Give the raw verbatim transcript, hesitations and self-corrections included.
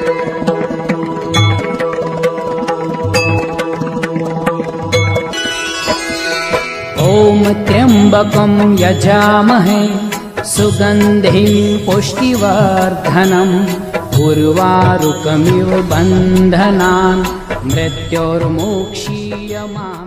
ॐ त्र्यम्बकं यजामहे सुगन्धिं पुष्टिवर्धनम् उर्वारुकमिव बन्धनान् मृत्योर्मोक्षीयमामृतात्।